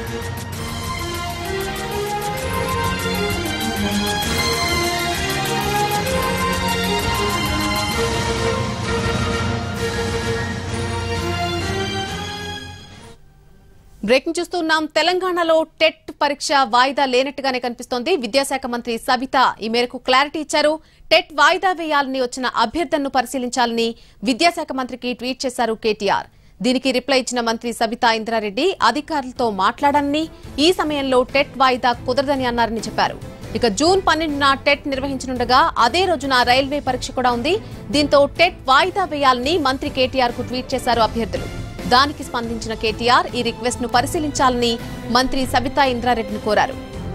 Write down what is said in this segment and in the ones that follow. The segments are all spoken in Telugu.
బ్రేకింగ్ చూస్తున్నాం. తెలంగాణలో టెట్ పరీక్ష వాయిదా లేనట్టుగానే కనిపిస్తోంది. విద్యాశాఖ మంత్రి సబిత ఈ మేరకు క్లారిటీ ఇచ్చారు. టెట్ వాయిదా వేయాలని వచ్చిన అభ్యర్థనను పరిశీలించాలని విద్యాశాఖ మంత్రికి ట్వీట్ చేశారు కేటీఆర్. దీనికి రిప్లై ఇచ్చిన మంత్రి సబితా ఇంద్రారెడ్డి అధికారులతో మాట్లాడాలని, ఈ సమయంలో టెట్ వాయిదా కుదరదని అన్నారని చెప్పారు. ఇక జూన్ 12న టెట్ నిర్వహించనుండగా అదే రోజున రైల్వే పరీక్ష కూడా ఉంది. దీంతో టెట్ వాయిదా వేయాలని మంత్రి కేటీఆర్ కు ట్వీట్ చేశారు అభ్యర్థులు. దానికి స్పందించిన కేటీఆర్ ఈ రిక్వెస్ట్ ను పరిశీలించాలని మంత్రి సబితా ఇంద్రారెడ్డిని కోరారు.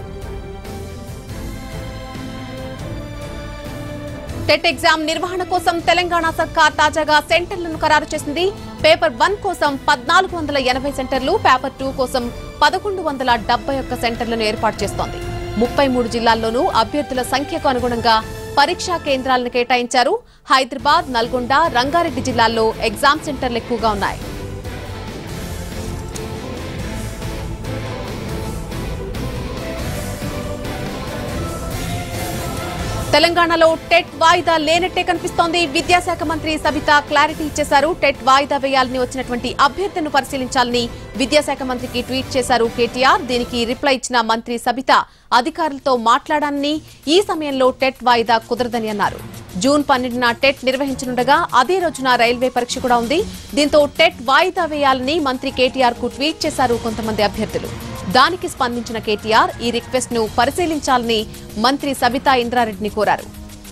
టెట్ ఎగ్జామ్ నిర్వహణ కోసం తెలంగాణ సర్కార్ తాజాగా సెంటర్లను ఖరారు చేసింది. పేపర్ 1 కోసం 1480 సెంటర్లు, పేపర్ 2 కోసం 1171 సెంటర్లను ఏర్పాటు చేస్తోంది. 33 జిల్లాల్లోనూ అభ్యర్థుల సంఖ్యకు అనుగుణంగా పరీక్షా కేంద్రాలను కేటాయించారు. హైదరాబాద్, నల్గొండ, రంగారెడ్డి జిల్లాల్లో ఎగ్జామ్ సెంటర్లు ఎక్కువగా ఉన్నాయి. తెలంగాణలో టెట్ వాయిదా లేనట్టే కనిపిస్తోంది. విద్యాశాఖ మంత్రి సబితా క్లారిటీ ఇచ్చేశారు. టెట్ వాయిదా వేయాలని వచ్చినటువంటి అభ్యర్థనను పరిశీలించాలని విద్యాశాఖ మంత్రికి ట్వీట్ చేశారు కేటీఆర్. దీనికి రిప్లై ఇచ్చిన మంత్రి సబితా అధికారులతో మాట్లాడాలని, ఈ సమయంలో టెట్ వాయిదా కుదరదని అన్నారు. జూన్ 12న టెట్ నిర్వహించనుండగా అదే రోజున రైల్వే పరీక్ష కూడా ఉంది. దీంతో టెట్ వాయిదా వేయాలని మంత్రి కేటీఆర్ కు ట్వీట్ చేశారు కొంతమంది అభ్యర్థులు. దానికి స్పందించిన కేటీఆర్ ఈ రిక్వెస్ట్ ను పరిశీలించాలని మంత్రి సబితా ఇంద్రారెడ్డిని కోరారు.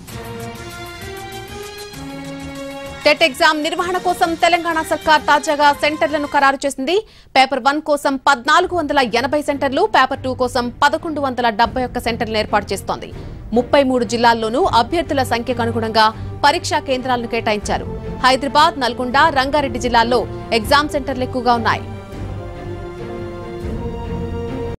టెట్ ఎగ్జామ్ నిర్వహణ కోసం తెలంగాణ సర్కార్ తాజాగా సెంటర్లను ఖరారు చేసింది. పేపర్ 1 కోసం 1480 సెంటర్లు, పేపర్ 2 కోసం 1171 సెంటర్లను ఏర్పాటు చేస్తోంది. 33 జిల్లాల్లోనూ అభ్యర్థుల సంఖ్యకు అనుగుణంగా పరీక్షా కేంద్రాలను కేటాయించారు. హైదరాబాద్, నల్గొండ, రంగారెడ్డి జిల్లాల్లో ఎగ్జామ్ సెంటర్లు ఎక్కువగా ఉన్నాయి.